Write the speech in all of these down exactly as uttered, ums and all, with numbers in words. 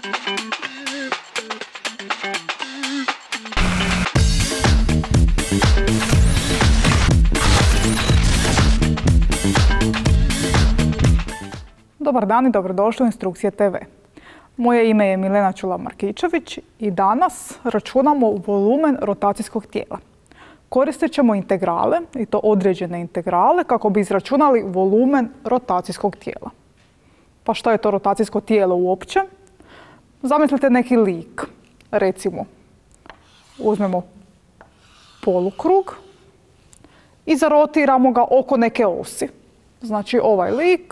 Dobar dan i dobrodošli u Instrukcije te ve. Moje ime je Milena Čula-Markičević i danas računamo volumen rotacijskog tijela. Koristit ćemo integrale, i to određene integrale, kako bi izračunali volumen rotacijskog tijela. Pa što je to rotacijsko tijelo uopće? Zamislite neki lik. Recimo, uzmemo polukrug i zarotiramo ga oko neke osi. Znači ovaj lik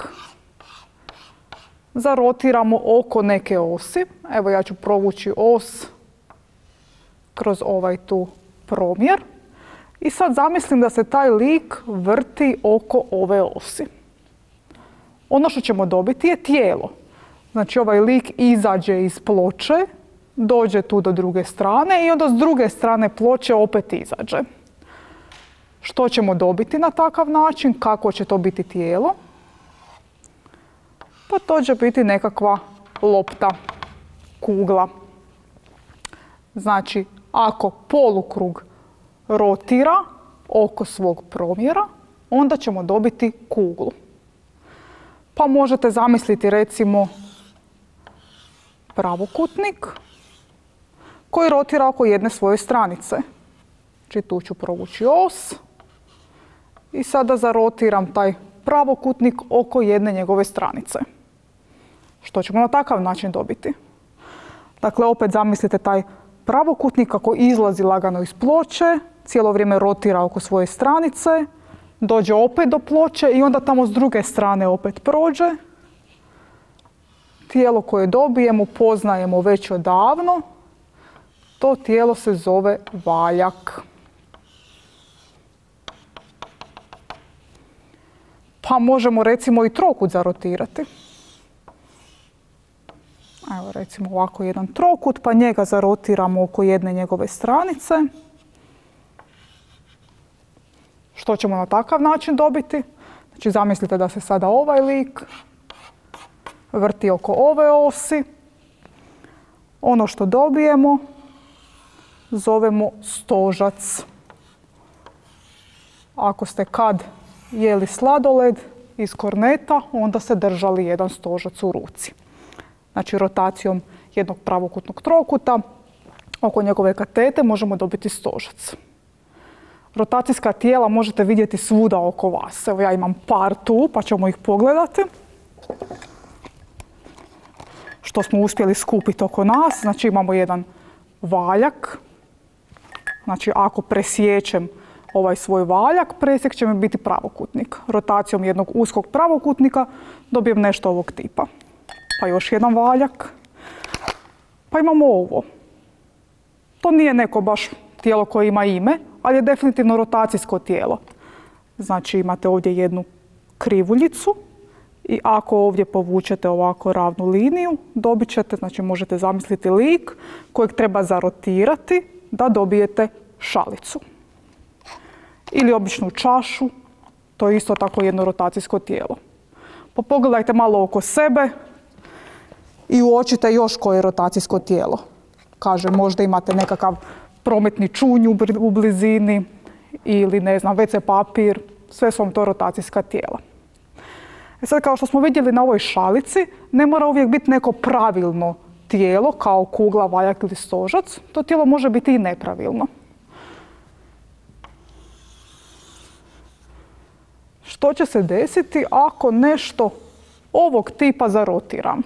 zarotiramo oko neke osi. Evo ja ću provući os kroz ovaj tu promjer. I sad zamislim da se taj lik vrti oko ove osi. Ono što ćemo dobiti je tijelo. Znači ovaj lik izađe iz ploče, dođe tu do druge strane i onda s druge strane ploče opet izađe. Što ćemo dobiti na takav način? Kako će to biti tijelo? Pa to će biti nekakva lopta, kugla. Znači, ako polukrug rotira oko svog promjera, onda ćemo dobiti kuglu. Pa možete zamisliti recimo pravokutnik koji rotira oko jedne svoje stranice. Znači tu ću provući os i sada zarotiram taj pravokutnik oko jedne njegove stranice. Što ćemo na takav način dobiti? Dakle, opet zamislite taj pravokutnik kako izlazi lagano iz ploče, cijelo vrijeme rotira oko svoje stranice, dođe opet do ploče i onda tamo s druge strane opet prođe. Tijelo koje dobijemo poznajemo već odavno. To tijelo se zove valjak. Pa možemo recimo i trokut zarotirati. Evo recimo ovako jedan trokut, pa njega zarotiramo oko jedne njegove stranice. Što ćemo na takav način dobiti? Znači zamislite da se sada ovaj lik vrti oko ove osi. Ono što dobijemo zovemo stožac. Ako ste kad jeli sladoled iz korneta, onda ste držali jedan stožac u ruci. Znači rotacijom jednog pravokutnog trokuta oko njegove katete možemo dobiti stožac. Rotacijska tijela možete vidjeti svuda oko vas. Evo ja imam par tu, pa ćemo ih pogledati. Što smo uspjeli skupiti oko nas. Znači imamo jedan valjak. Znači ako presječem ovaj svoj valjak, presjek će mi biti pravokutnik. Rotacijom jednog uskog pravokutnika dobijem nešto ovog tipa. Pa još jedan valjak. Pa imamo ovo. To nije neko baš tijelo koje ima ime, ali je definitivno rotacijsko tijelo. Znači imate ovdje jednu krivuljicu i ako ovdje povučete ovako ravnu liniju, dobit ćete, znači možete zamisliti lik kojeg treba zarotirati da dobijete šalicu. Ili običnu čašu, to je isto tako jedno rotacijsko tijelo. Pa pogledajte malo oko sebe i uočite još koje je rotacijsko tijelo. Kaže, možda imate nekakav prometni čunj u blizini ili ne znam, ve ce papir, sve su vam to rotacijska tijela. E sad, kao što smo vidjeli na ovoj šalici, ne mora uvijek biti neko pravilno tijelo, kao kugla, valjak ili stožac. To tijelo može biti i nepravilno. Što će se desiti ako nešto ovog tipa zarotiram?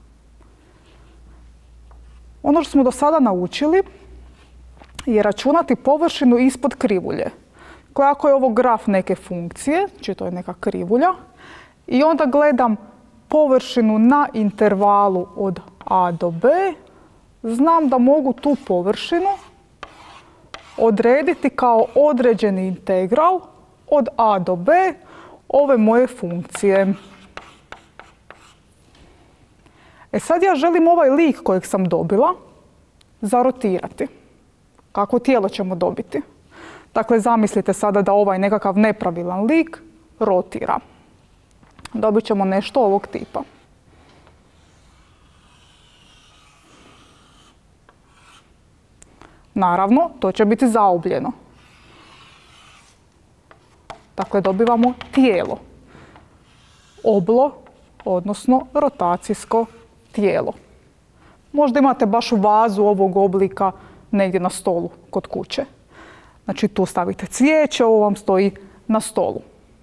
Ono što smo do sada naučili je računati površinu ispod krivulje. Koja ako je ovo graf neke funkcije, znači to je neka krivulja, i onda gledam površinu na intervalu od a do b, znam da mogu tu površinu odrediti kao određeni integral od a do b ove moje funkcije. E sad ja želim ovaj lik kojeg sam dobila zarotirati. Kako tijelo ćemo dobiti? Dakle, zamislite sada da ovaj nekakav nepravilan lik rotira. Dobit ćemo nešto ovog tipa. Naravno, to će biti zaobljeno. Dakle, dobivamo tijelo. Oblo, odnosno rotacijsko tijelo. Možda imate baš vazu ovog oblika negdje na stolu kod kuće. Znači, tu stavite cvijeće, ovo vam stoji na stolu.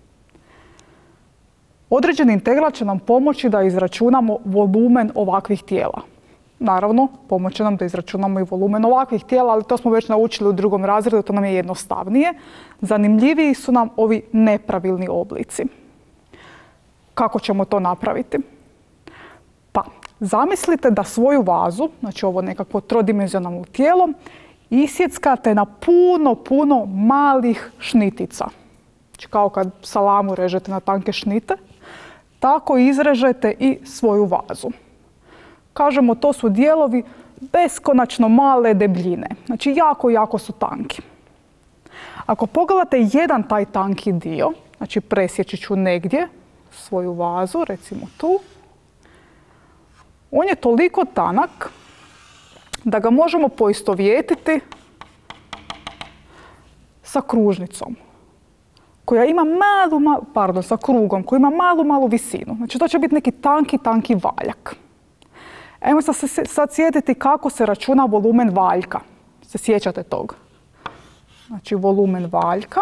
Određeni integral će nam pomoći da izračunamo volumen ovakvih tijela. Naravno, pomoći će nam da izračunamo i volumen ovakvih tijela, ali to smo već naučili u drugom razredu, to nam je jednostavnije. Zanimljiviji su nam ovi nepravilni oblici. Kako ćemo to napraviti? Pa, zamislite da svoju vazu, znači ovo nekakvo trodimenzionalno tijelo, isjeckate na puno, puno malih šnitica. Znači kao kad salamu režete na tanke šnite, tako izrežete i svoju vazu. Kažemo, to su dijelovi beskonačno male debljine. Znači jako, jako su tanki. Ako pogledate jedan taj tanki dio, znači presjeći ću negdje svoju vazu, recimo tu, on je toliko tanak da ga možemo poistovjetiti sa kružnicom, koja ima malu, malu, pardon, sa krugom, koji ima malu, malu visinu. Znači to će biti neki tanki, tanki valjak. Ajmo se sad sjetiti kako se računa volumen valjka. Se sjećate tog? Znači volumen valjka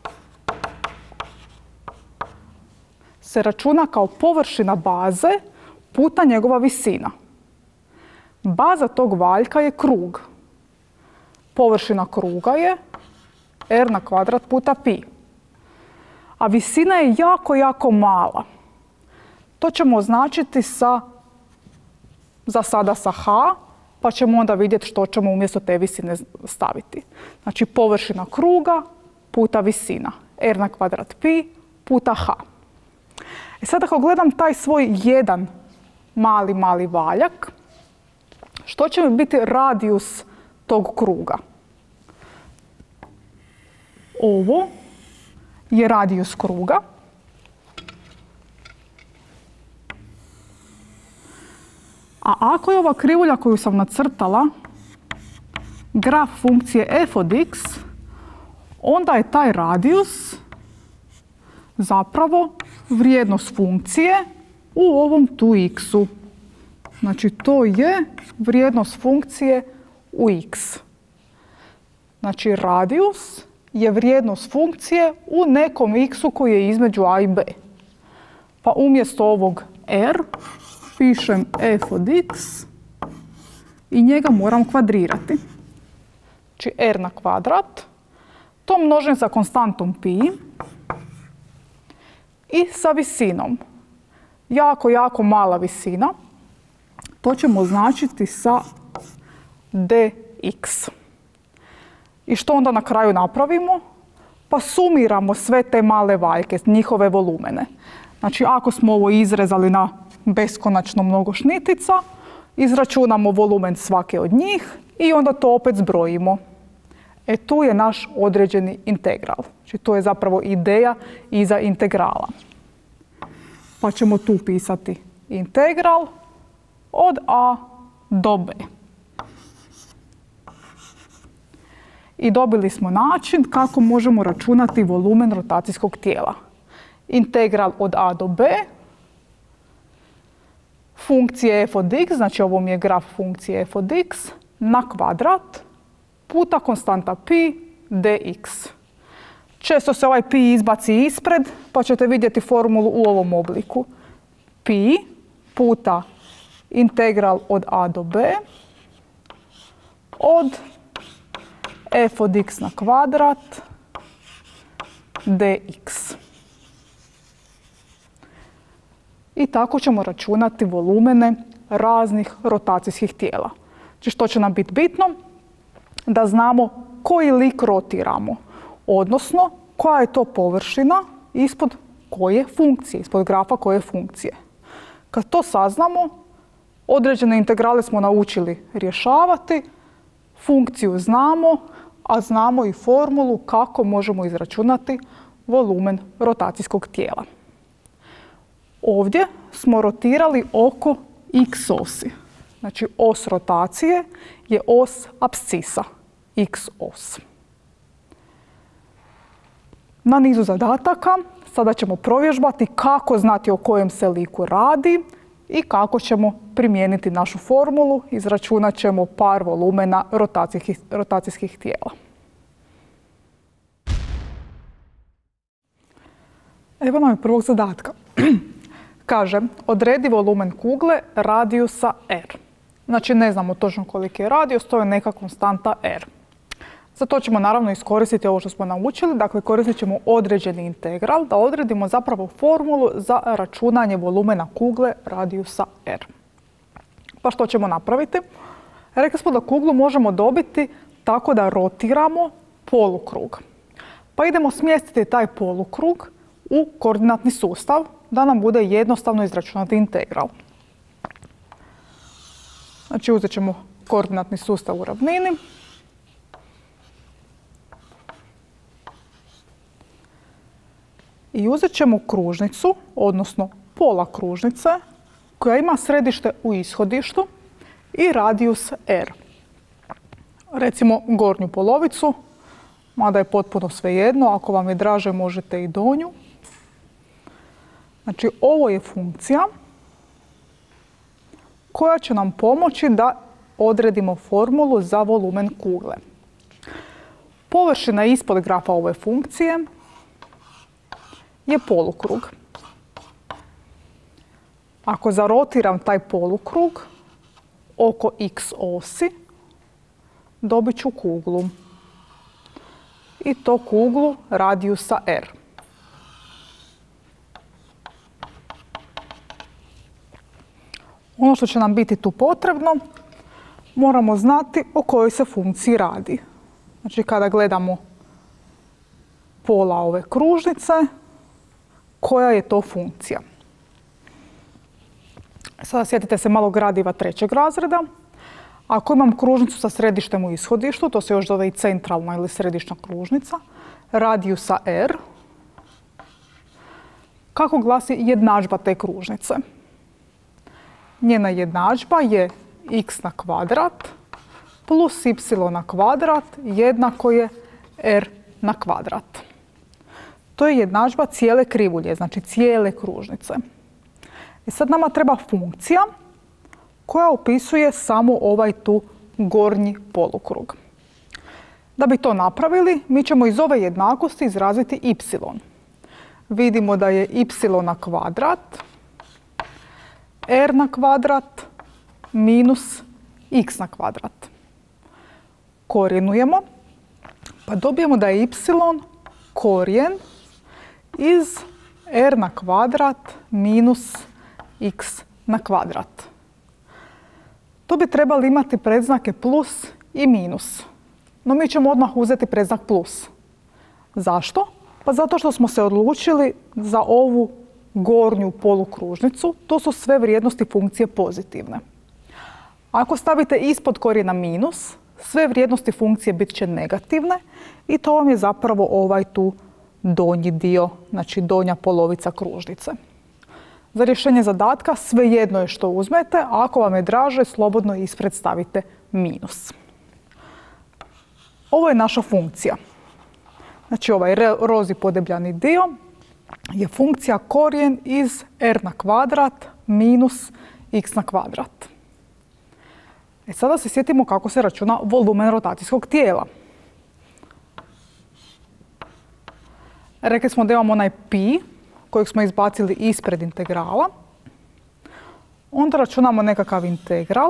se računa kao površina baze puta njegova visina. Baza tog valjka je krug. Površina kruga je r na kvadrat puta pi. A visina je jako, jako mala. To ćemo označiti sa, za sada sa h, pa ćemo onda vidjeti što ćemo umjesto te visine staviti. Znači površina kruga puta visina. R na kvadrat pi puta h. E sad ako gledam taj svoj jedan mali, mali valjak, što će mi biti radijus tog kruga? Ovo je radijus kruga. A ako je ova krivulja koju sam nacrtala graf funkcije f od x, onda je taj radijus zapravo vrijednost funkcije u ovom tu x-u. Znači to je vrijednost funkcije u x. Znači radijus je vrijednost funkcije u nekom x-u koji je između a i b. Pa umjesto ovog r pišem f od x i njega moram kvadrirati. Znači r na kvadrat, to množim sa konstantom pi i sa visinom. Jako, jako mala visina. To ćemo označiti sa dx. I što onda na kraju napravimo? Pa sumiramo sve te male valjke, njihove volumene. Znači ako smo ovo izrezali na beskonačno mnogo šnitica, izračunamo volumen svake od njih i onda to opet zbrojimo. E tu je naš određeni integral. Znači to je zapravo ideja iza integrala. Pa ćemo tu pisati integral od a do b. I dobili smo način kako možemo računati volumen rotacijskog tijela. Integral od a do b, funkcije f od x, znači ovo mi je graf funkcije f od x, na kvadrat puta konstanta pi dx. Često se ovaj pi izbaci ispred, pa ćete vidjeti formulu u ovom obliku. Pi puta integral od a do b od f od x na kvadrat dx. I tako ćemo računati volumene raznih rotacijskih tijela. Znači što će nam biti bitno? Da znamo koji lik rotiramo, odnosno koja je to površina ispod koje funkcije, ispod grafa koje funkcije. Kad to saznamo, određene integrale smo naučili rješavati, funkciju znamo, a znamo i formulu kako možemo izračunati volumen rotacijskog tijela. Ovdje smo rotirali oko x osi. Znači os rotacije je os apscisa. x os. Na nizu zadataka sada ćemo provježbati kako znati o kojem se liku radi i kako ćemo primijeniti našu formulu. Izračunat ćemo par volumena rotacijskih, rotacijskih tijela. Evo nam je prvog zadatka. Kaže, odredi volumen kugle radijusa r. Znači ne znamo točno koliki je radijus, to je neka konstanta r. Za to ćemo naravno iskoristiti ovo što smo naučili, dakle koristit ćemo određeni integral da odredimo zapravo formulu za računanje volumena kugle radijusa r. Pa što ćemo napraviti? Rekli smo da kuglu možemo dobiti tako da rotiramo polukrug. Pa idemo smjestiti taj polukrug u koordinatni sustav da nam bude jednostavno izračunati integral. Znači uzet ćemo koordinatni sustav u ravnini. I uzet ćemo kružnicu, odnosno pola kružnice, koja ima središte u ishodištu i radijus r. Recimo gornju polovicu, mada je potpuno svejedno, ako vam je draže možete i donju. Znači ovo je funkcija koja će nam pomoći da odredimo formulu za volumen kugle. Površina ispod grafa ove funkcije je polukrug. Ako zarotiram taj polukrug oko x osi, dobit ću kuglu. I to kuglu radijusa r. Ono što će nam biti tu potrebno, moramo znati o kojoj se funkciji radi. Znači kada gledamo pola ove kružnice, koja je to funkcija. Sada sjetite se malo gradiva trećeg razreda. Ako imam kružnicu sa središtem u ishodištu, to se još zove i centralna ili središnja kružnica, radijusa r, kako glasi jednadžba te kružnice? Njena jednadžba je x na kvadrat plus y na kvadrat jednako je r na kvadrat. To je jednadžba cijele krivulje, znači cijele kružnice. I sad nama treba funkcija koja opisuje samo ovaj tu gornji polukrug. Da bi to napravili, mi ćemo iz ove jednakosti izraziti y. Vidimo da je y na kvadrat r na kvadrat minus x na kvadrat. Korijenujemo, pa dobijemo da je y korijen iz r na kvadrat minus x na kvadrat. Tu bi trebali imati predznake plus i minus. No mi ćemo odmah uzeti predznak plus. Zašto? Pa zato što smo se odlučili za ovu gornju polukružnicu, to su sve vrijednosti funkcije pozitivne. Ako stavite ispod korijena minus, sve vrijednosti funkcije bit će negativne i to vam je zapravo ovaj tu donji dio, znači donja polovica kružnice. Za rješenje zadatka svejedno je što uzmete, a ako vam je draže, slobodno ispred stavite minus. Ovo je naša funkcija. Znači ovaj rozi podebljani dio je funkcija korijen iz r na kvadrat minus x na kvadrat. E sada se sjetimo kako se računa volumen rotacijskog tijela. Rekli smo da imamo onaj pi kojeg smo izbacili ispred integrala. Onda računamo nekakav integral.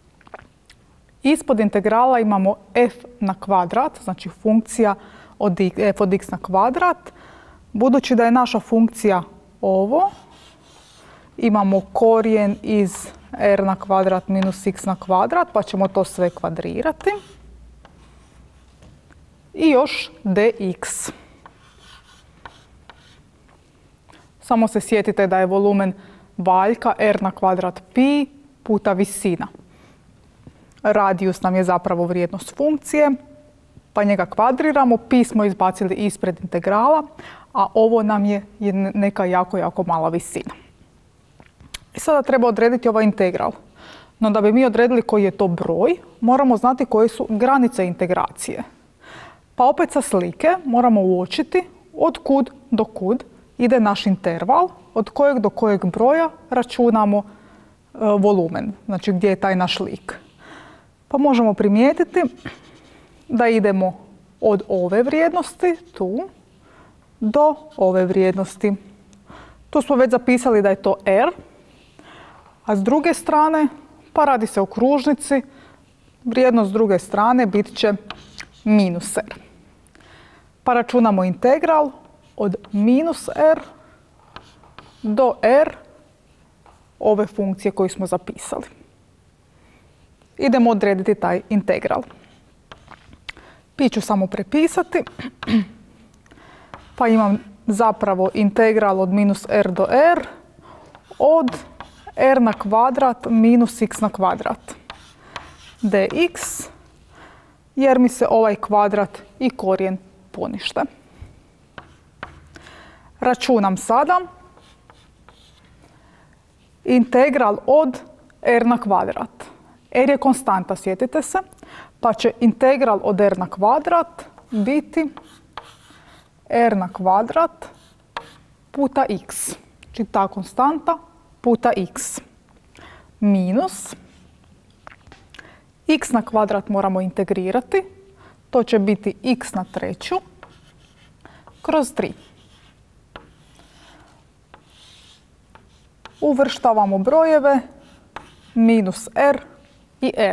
Ispod integrala imamo f na kvadrat, znači funkcija od f od x na kvadrat. Budući da je naša funkcija ovo, imamo korijen iz r na kvadrat minus x na kvadrat, pa ćemo to sve kvadrirati. I još dx. Samo se sjetite da je volumen valjka r na kvadrat pi puta visina. Radijus nam je zapravo vrijednost funkcije, pa njega kvadriramo. Pi smo izbacili ispred integrala, a ovo nam je neka jako, jako mala visina. I sada treba odrediti ovaj integral. No da bi mi odredili koji je to broj, moramo znati koje su granice integracije. Pa opet sa slike moramo uočiti od kud do kud ide naš interval, od kojeg do kojeg broja računamo e, volumen, znači gdje je taj naš lik. Pa možemo primijetiti da idemo od ove vrijednosti, tu, do ove vrijednosti. Tu smo već zapisali da je to R, a s druge strane, pa radi se o kružnici, vrijednost s druge strane bit će minus R. Pa računamo integral od minus R do R ove funkcije koju smo zapisali. Idemo odrediti taj integral. Pi ću samo prepisati, pa imam zapravo integral od minus R do R od R na kvadrat minus x na kvadrat dx, jer mi se ovaj kvadrat i korijen ponište. Računam sada integral od R na kvadrat. R je konstanta, sjetite se, pa će integral od R na kvadrat biti R na kvadrat puta x. Znači ta konstanta puta x minus x na kvadrat moramo integrirati. To će biti x na treću kroz tri. Uvrštavamo brojeve minus r i r.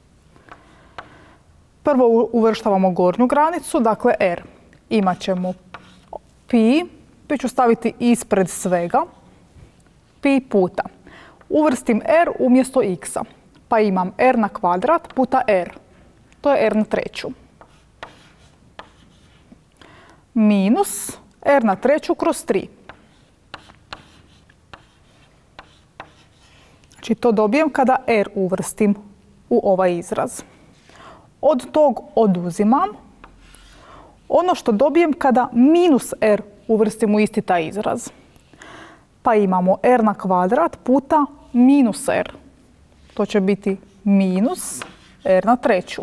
Prvo uvrštavamo gornju granicu, dakle r. Imat ćemo pi, pi ću staviti ispred svega, pi puta. Uvrstim r umjesto x-a, pa imam r na kvadrat puta r. To je r na treću. Minus r na treću kroz tri. Znači to dobijem kada r uvrstim u ovaj izraz. Od tog oduzimam ono što dobijem kada minus r uvrstim u isti taj izraz. Pa imamo r na kvadrat puta minus r. To će biti minus r na treću.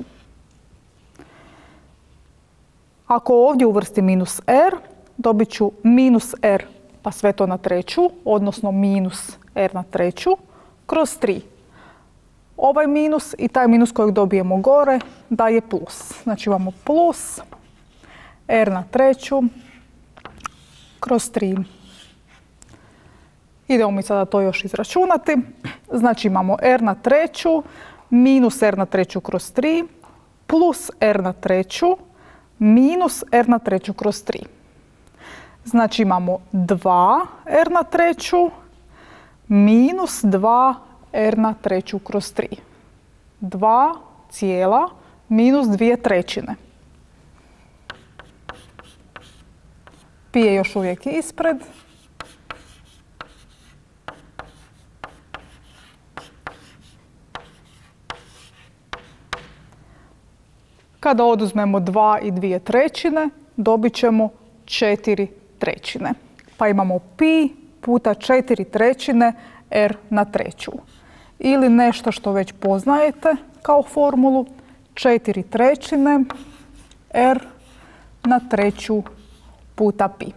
Ako ovdje uvrstim minus r, dobit ću minus r pa sve to na treću, odnosno minus r na treću kroz tri. Ovaj minus i taj minus kojeg dobijemo gore daje plus. Znači imamo plus r na treću kroz tri. Idemo mi sada to još izračunati. Znači imamo r na treću minus r na treću kroz tri plus r na treću minus r na treću kroz tri. Znači imamo dva r na treću minus dva r na treću kroz tri. dva cijela minus dvije trećine. Pi je još uvijek ispred. Kada oduzmemo dva i dvije trećine, dobit ćemo četiri trećine. Pa imamo pi puta četiri trećine r na treću. Ili nešto što već poznajete kao formulu, četiri trećine r na treću puta pi.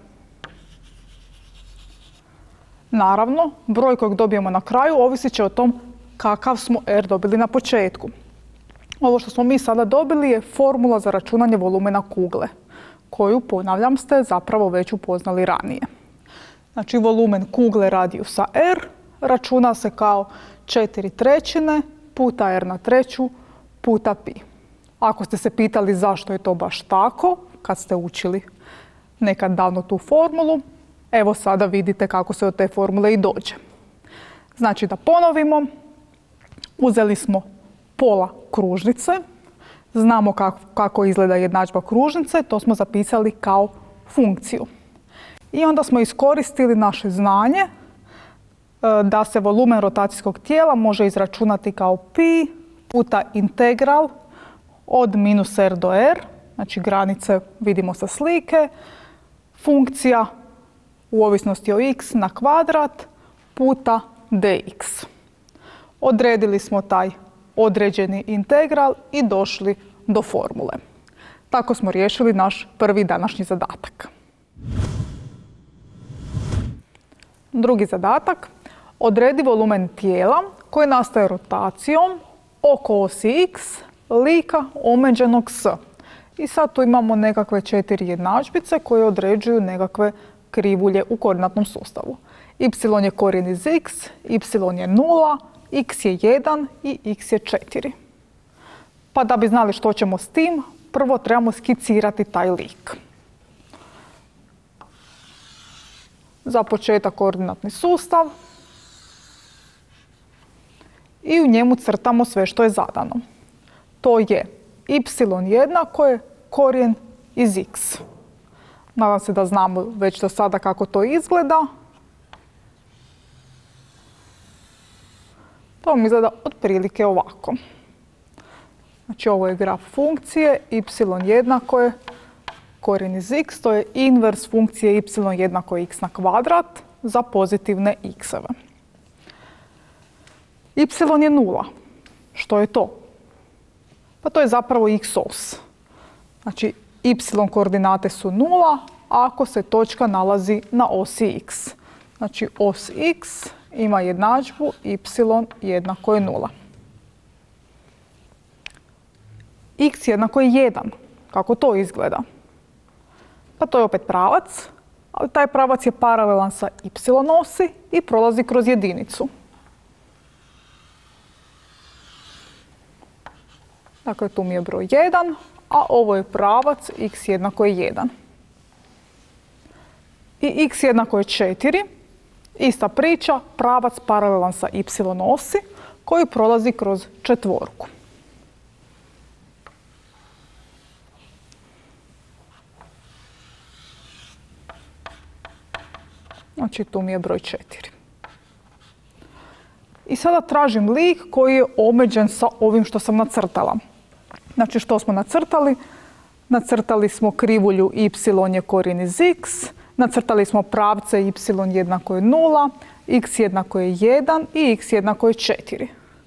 Naravno, broj kojeg dobijemo na kraju ovisit će o tom kakav smo r dobili na početku. Ovo što smo mi sada dobili je formula za računanje volumena kugle, koju, ponavljam, ste zapravo već upoznali ranije. Znači, volumen kugle radijusa r računa se kao četiri trećine puta r na treću puta pi. Ako ste se pitali zašto je to baš tako, kad ste učili nekad davno tu formulu, evo sada vidite kako se od te formule i dođe. Znači, da ponovimo, uzeli smo pola kružnice, znamo kako, kako izgleda jednadžba kružnice, to smo zapisali kao funkciju. I onda smo iskoristili naše znanje da se volumen rotacijskog tijela može izračunati kao pi puta integral od minus r do r, znači granice vidimo sa slike, funkcija u ovisnosti o x na kvadrat puta dx. Odredili smo taj određeni integral i došli do formule. Tako smo riješili naš prvi današnji zadatak. Drugi zadatak. Odredi volumen tijela koji nastaje rotacijom oko osi x lika omeđenog s. I sad tu imamo nekakve četiri jednadžbice koje određuju nekakve krivulje u koordinatnom sustavu. Y je korijen iz x, y je nula, x je jedan i x je četiri. Pa da bi znali što ćemo s tim, prvo trebamo skicirati taj lik. Za početak koordinatni sustav i u njemu crtamo sve što je zadano. To je y jednako je korijen iz x. Nadam se da znamo već do sada kako to izgleda. To mi izgleda otprilike ovako. Znači ovo je graf funkcije, y jednako je korijen iz x, to je invers funkcije y jednako je x na kvadrat za pozitivne x-eve. Y je nula. Što je to? Pa to je zapravo x-os. Znači, y koordinate su nula ako se točka nalazi na osi x. Znači, os x ima jednadžbu y jednako je nula. X jednako je jedan. Kako to izgleda? Pa to je opet pravac, ali taj pravac je paralelan sa y osi i prolazi kroz jedinicu. Dakle, tu mi je broj jedan, a ovo je pravac x jednako je jedan. I x jednako je četiri, ista priča, pravac paralelan sa y osi koji prolazi kroz četvorku. Znači, tu mi je broj četiri. I sada tražim lik koji je omeđen sa ovim što sam nacrtala. Znači, što smo nacrtali? Nacrtali smo krivulju y je korijen iz x, nacrtali smo pravce y jednako je nula, x jednako je jedan i x jednako je četiri.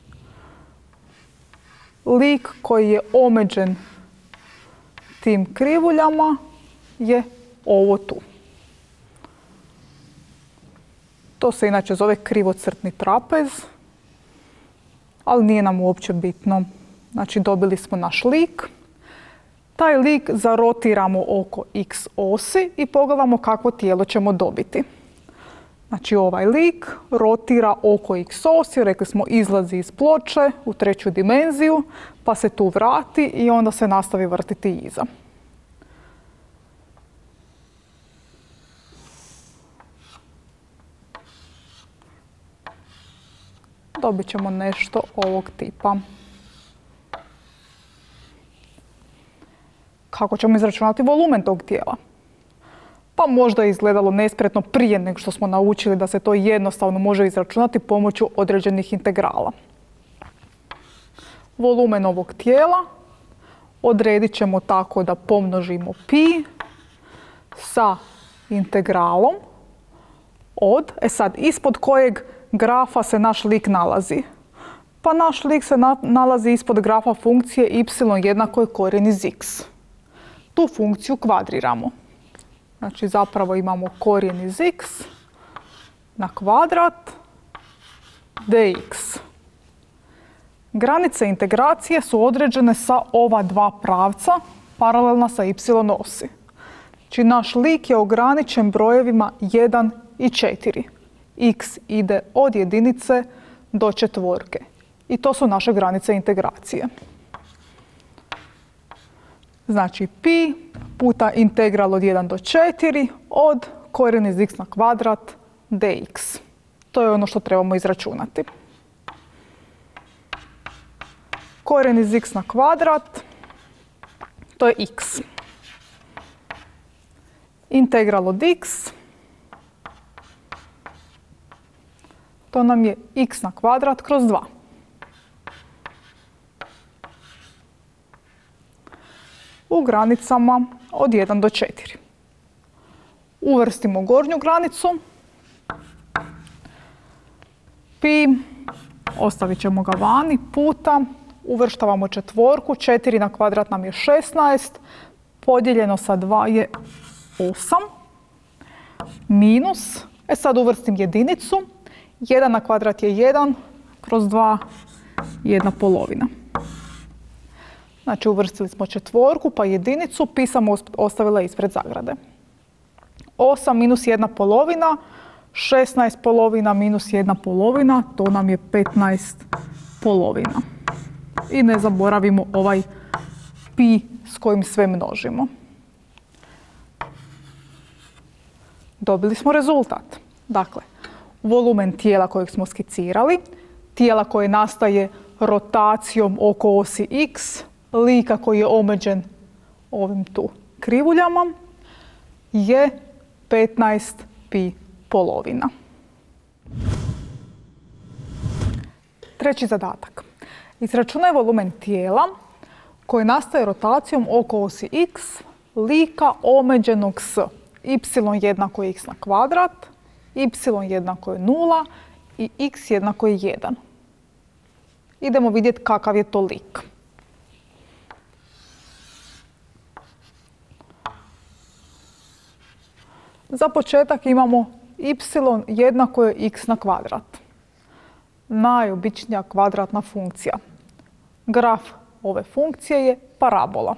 Lik koji je omeđen tim krivuljama je ovo tu. To se inače zove krivocrtni trapez, ali nije nam uopće bitno. Znači, dobili smo naš lik. Taj lik zarotiramo oko x osi i pogledamo kakvo tijelo ćemo dobiti. Znači, ovaj lik rotira oko x osi, rekli smo izlazi iz ploče u treću dimenziju, pa se tu vrati i onda se nastavi vrtiti iza. Dobit ćemo nešto ovog tipa. Kako ćemo izračunati volumen tog tijela? Pa možda je izgledalo nespretno prije nego što smo naučili da se to jednostavno može izračunati pomoću određenih integrala. Volumen ovog tijela odredit ćemo tako da pomnožimo pi sa integralom od, e sad, ispod kojeg grafa se naš lik nalazi. Pa naš lik se na, nalazi ispod grafa funkcije y jednako je korijen iz x. Tu funkciju kvadriramo. Znači, zapravo imamo korijen iz x na kvadrat dx. Granice integracije su određene sa ova dva pravca, paralelna sa y osi. Znači, naš lik je ograničen brojevima jedan i četiri. X ide od jedinice do četvorke. I to su naše granice integracije. Znači, pi puta integral od jedan do četiri od korijen iz x na kvadrat dx. To je ono što trebamo izračunati. Korijen iz x na kvadrat, to je x. Integral od x, to nam je x na kvadrat kroz dva. U granicama od jedan do četiri. Uvrstimo gornju granicu. Pi ostavit ćemo ga vani, puta, uvrštavamo četvorku, četiri na kvadrat nam je šesnaest, podijeljeno sa dva je osam, minus, e sad uvrstim jedinicu, jedan na kvadrat je jedan, kroz dva, jedna polovina. Znači uvrstili smo četvorku pa jedinicu, pi sam ostavila ispred zagrade. osam minus jedna polovina, šesnaest polovina minus jedna polovina, to nam je petnaest polovina. I ne zaboravimo ovaj pi s kojim sve množimo. Dobili smo rezultat. Dakle, volumen tijela kojeg smo skicirali, tijela koje nastaje rotacijom oko osi x, lika koji je omeđen ovim tu krivuljama, je petnaest pi polovina. Treći zadatak. Izračunaj volumen tijela koje nastaje rotacijom oko osi x, lika omeđenog s y jednako je x na kvadrat, y jednako je nula i x jednako je jedan. Idemo vidjeti kakav je to lik. Za početak imamo y jednako je x na kvadrat. Najobičnija kvadratna funkcija. Graf ove funkcije je parabola.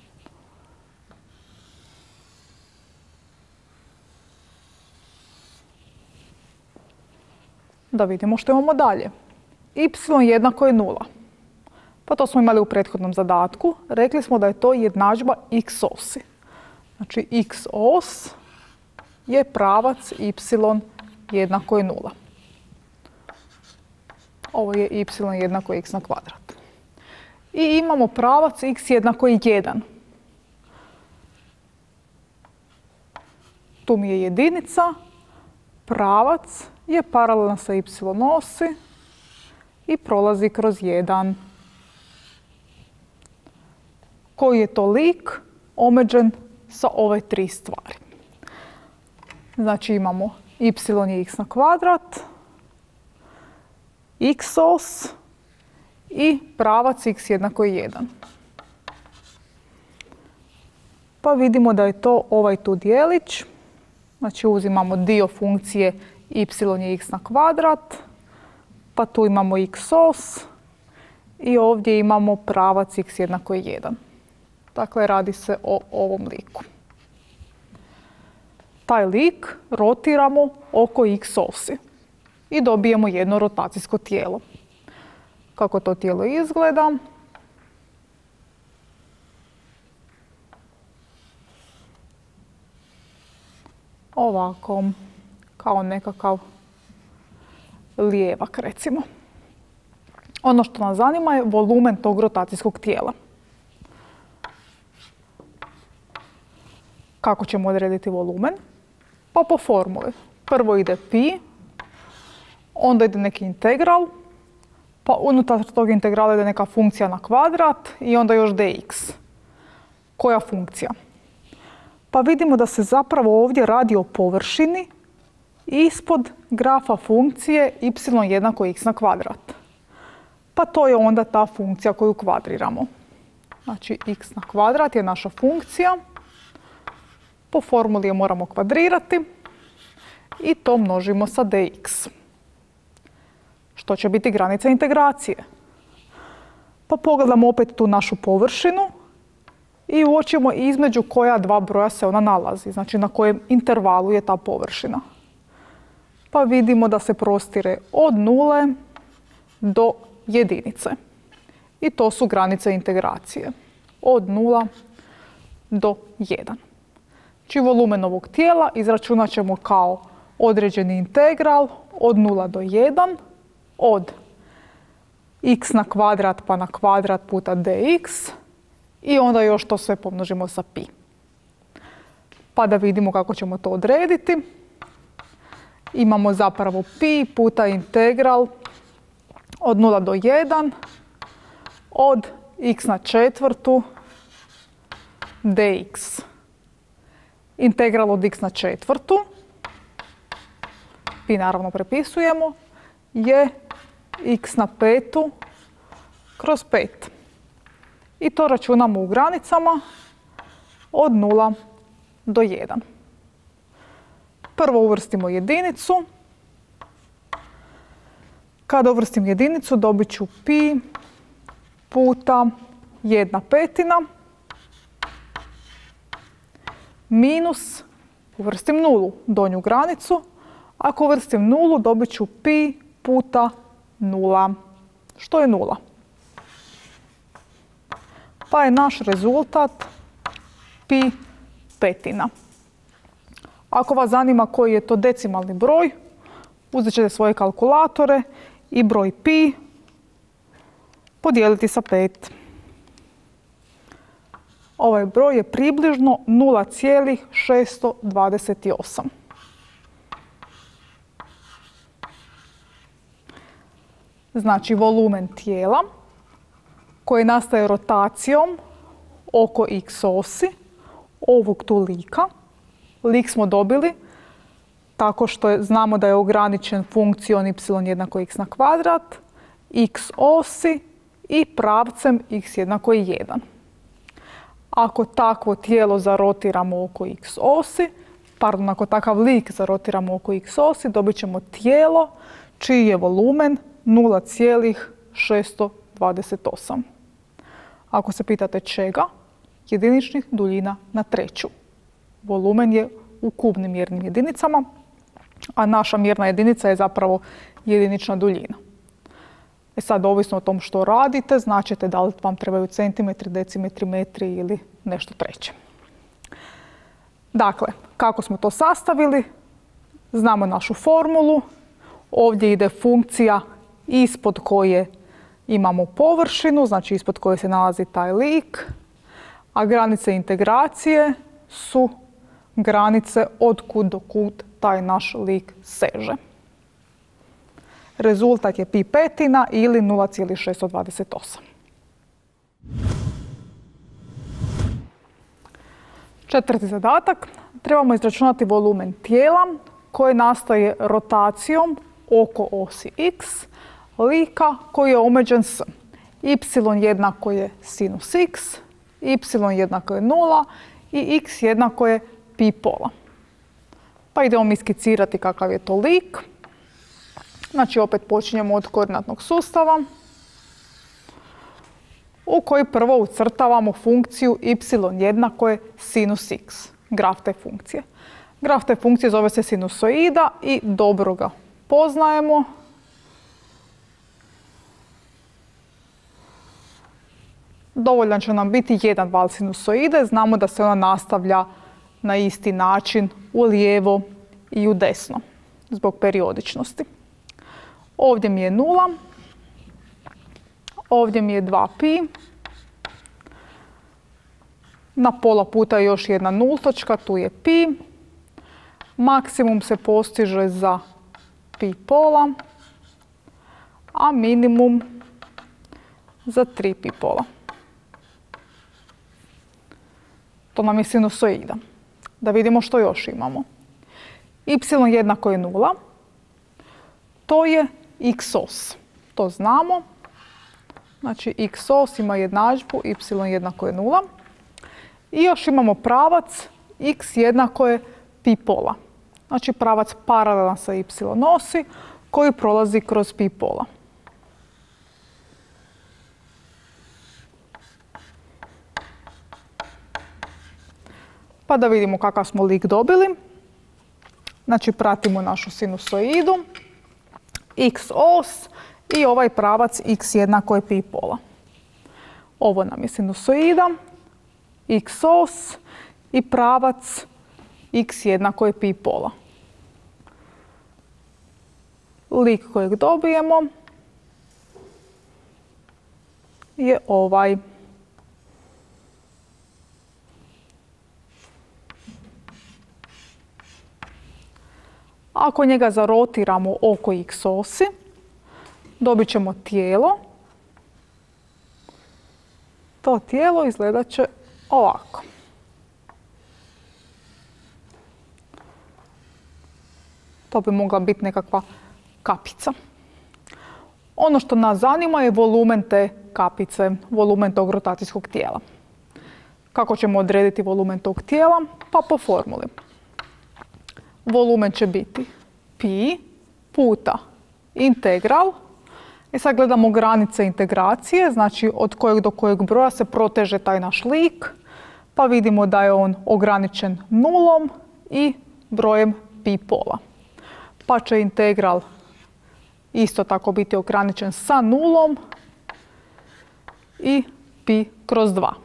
Da vidimo što imamo dalje. Y jednako je nula. Pa to smo imali u prethodnom zadatku. Rekli smo da je to jednadžba x osi. Znači x os je pravac y jednako je nula. Ovo je y jednako je x na kvadrat. I imamo pravac x jednako je jedan. Tu mi je jedinica, pravac je paralelan sa y osi i prolazi kroz jedan. Koji je to lik omeđen sa ove tri stvari. Znači imamo y je x na kvadrat, x os i pravac x jednako je jedan. Pa vidimo da je to ovaj tu dijelić. Znači uzimamo dio funkcije y je x na kvadrat, pa tu imamo x os i ovdje imamo pravac x jednako je jedan. Dakle, radi se o ovom liku. Taj lik rotiramo oko x osi i dobijemo jedno rotacijsko tijelo. Kako to tijelo izgleda? Ovako, kao nekakav lijevak recimo. Ono što nas zanima je volumen tog rotacijskog tijela. Kako ćemo odrediti volumen? Pa po formuli. Prvo ide pi, onda ide neki integral, pa unutar tog integrala ide neka funkcija na kvadrat i onda još dx. Koja funkcija? Pa vidimo da se zapravo ovdje radi o površini ispod grafa funkcije y jednako x na kvadrat. Pa to je onda ta funkcija koju kvadriramo. Znači x na kvadrat je naša funkcija. Po formuli je moramo kvadrirati i to množimo sa dx. Što će biti granica integracije? Pa pogledamo opet tu našu površinu i uočimo između koja dva broja se ona nalazi. Znači na kojem intervalu je ta površina. Pa vidimo da se prostire od nule do jedinice. I to su granice integracije. Od nula do jedan. Znači volumen ovog tijela izračunat ćemo kao određeni integral od nula do jedan od x na kvadrat pa na kvadrat puta dx i onda još to sve pomnožimo sa pi. Pa da vidimo kako ćemo to odrediti. Imamo zapravo pi puta integral od nula do jedan od x na četvrtu dx. Integral od x na četvrtu, pi naravno prepisujemo, je x na petu kroz pet. I to računamo u granicama od nula do jedan. Prvo uvrstimo jedinicu. Kada uvrstim jedinicu dobit ću pi puta jedna petina minus, uvrstim nulu, donju granicu. Ako uvrstim nulu dobit ću pi puta nula, što je nula. Pa je naš rezultat pi petina. Ako vas zanima koji je to decimalni broj, uzet ćete svoje kalkulatore i broj pi podijeliti sa pet. Ovaj broj je približno nula zarez šesto dvadeset osam. Znači volumen tijela koji nastaje rotacijom oko x osi ovog tu lika. Lik smo dobili tako što je, znamo da je ograničen funkcijom y jednako x na kvadrat, x osi i pravcem x jednako je jedan. Ako takvo tijelo zarotiramo oko x osi, pardon, ako takav lik zarotiramo oko x osi, dobit ćemo tijelo čiji je volumen nula zarez šesto dvadeset osam. Ako se pitate čega, jediničnih duljina na treću. Volumen je u kubnim mjernim jedinicama, a naša mjerna jedinica je zapravo jedinična duljina. E sad, ovisno o tom što radite, značite da li vam trebaju centimetri, decimetri, metri ili nešto treće. Dakle, kako smo to sastavili? Znamo našu formulu. Ovdje ide funkcija ispod koje imamo površinu, znači ispod koje se nalazi taj lik, a granice integracije su granice od kud do kud taj naš lik seže. Rezultat je pi petina ili nula zarez šesto dvadeset osam. Četvrti zadatak. Trebamo izračunati volumen tijela koje nastaje rotacijom oko osi x lika koji je omeđen s y jednako je sinus x, y jednako je nula i x jednako je pi pola. Pa idemo mi skicirati kakav je to lik. Znači opet počinjemo od koordinatnog sustava u koji prvo ucrtavamo funkciju y jednako je sinus x, graf te funkcije. Graf te funkcije zove se sinusoida i dobro ga poznajemo. Dovoljan će nam biti jedan val sinusoide, znamo da se ona nastavlja na isti način u lijevo i u desno zbog periodičnosti. Ovdje mi je nula, ovdje mi je dva pi, na pola puta još jedna nultočka, tu je pi, maksimum se postiže za pi pola, a minimum za tri pi pola. To nam je sinusoida. Da vidimo što još imamo. Y jednako je nula, to je x os. To znamo. Znači x os ima jednadžbu y jednako je nula. I još imamo pravac x jednako je pi pola. Znači pravac paralelan sa y osi koji prolazi kroz pi pola. Pa da vidimo kakav smo lik dobili. Znači pratimo našu sinusoidu, x os i ovaj pravac x jednako je pi pola. Ovo nam je sinusoida, x os i pravac x jednako je pi pola. Lik kojeg dobijemo je ovaj. Ako njega zarotiramo oko x osi, dobit ćemo tijelo. To tijelo izgledat će ovako. To bi mogla biti nekakva kapica. Ono što nas zanima je volumen te kapice, volumen tog rotacijskog tijela. Kako ćemo odrediti volumen tog tijela? Pa po formuli. Volumen će biti pi puta integral. I sad gledamo granice integracije, znači od kojeg do kojeg broja se proteže taj naš lik, pa vidimo da je on ograničen nulom i brojem pi pola. Pa će integral isto tako biti ograničen sa nulom i pi kroz dva.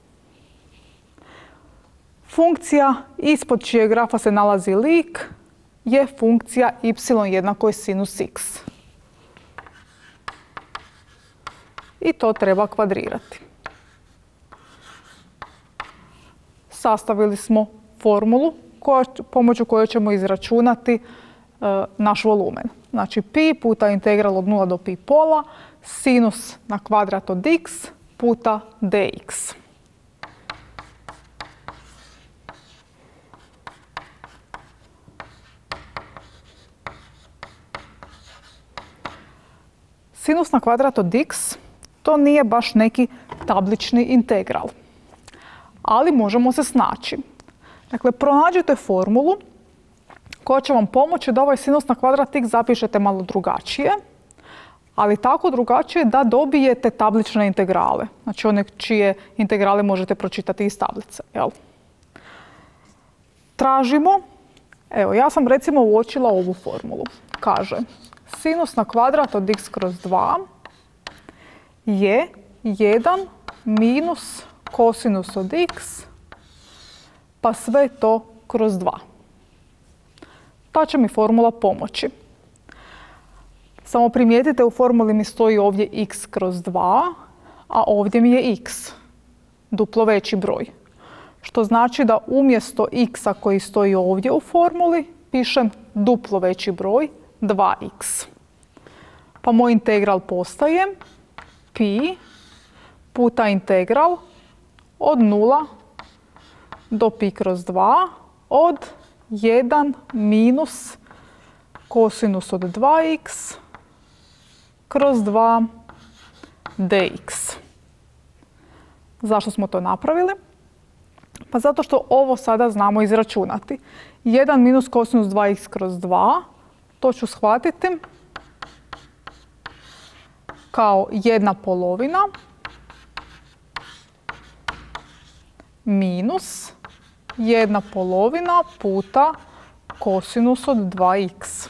Funkcija ispod čijeg grafa se nalazi lik je funkcija y jednako je sinus x. I to treba kvadrirati. Sastavili smo formulu koja, pomoću koje ćemo izračunati e, naš volumen. Znači pi puta integral od nula do pi pola sinus na kvadrat od x puta dx. Sinus na kvadrat od x to nije baš neki tablični integral, ali možemo se snaći. Dakle, pronađite formulu koja će vam pomoći da ovaj sinus na kvadrat x zapišete malo drugačije, ali tako drugačije da dobijete tablične integrale. Znači one čije integrale možete pročitati iz tablice. Jel? Tražimo, evo ja sam recimo uočila ovu formulu. Kaže, sinus na kvadrat od x kroz dva je jedan minus kosinus od x pa sve to kroz dva. Ta će mi formula pomoći. Samo primijetite, u formuli mi stoji ovdje x kroz dva, a ovdje mi je x, duplo veći broj. Što znači da umjesto x-a koji stoji ovdje u formuli, pišem duplo veći broj, dva x. Pa moj integral postaje pi puta integral od nula do pi kroz dva od jedan minus kosinus od dva x kroz dva dx. Zašto smo to napravili? Pa zato što ovo sada znamo izračunati. jedan minus kosinus dva x kroz dva, to ću shvatiti kao jedna polovina minus jedna polovina puta kosinus od dva x.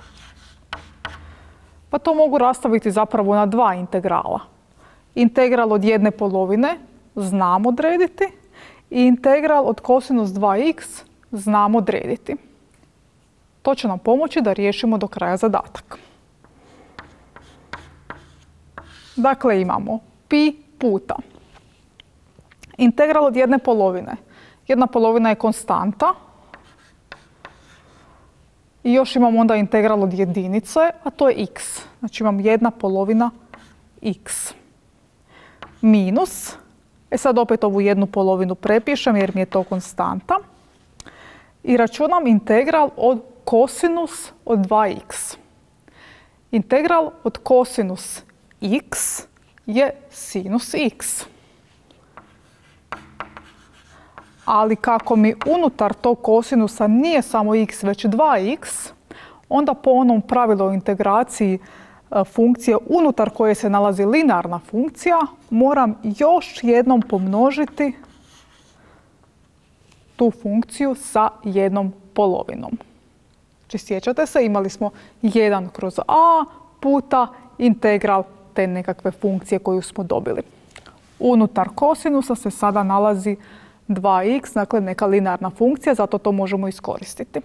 Pa to mogu rastaviti zapravo na dva integrala. Integral od jedne polovine znam odrediti i integral od kosinus dva x znam odrediti. To će nam pomoći da riješimo do kraja zadatak. Dakle, imamo pi puta integral od jedne polovine. Jedna polovina je konstanta. I još imam onda integral od jedinice, a to je x. Znači imam jedna polovina x. Minus, e sad opet ovu jednu polovinu prepišem jer mi je to konstanta. I računam integral od kosinus od dva x. Integral od kosinus x je sinus x. Ali kako mi unutar tog kosinusa nije samo x, već dva x, onda po onom pravilu o integraciji funkcije unutar koje se nalazi linearna funkcija, moram još jednom pomnožiti tu funkciju sa jednom polovinom. Znači, sjećate se, imali smo jedan kroz a puta integral te nekakve funkcije koju smo dobili. Unutar kosinusa se sada nalazi dva x, dakle neka linearna funkcija, zato to možemo iskoristiti.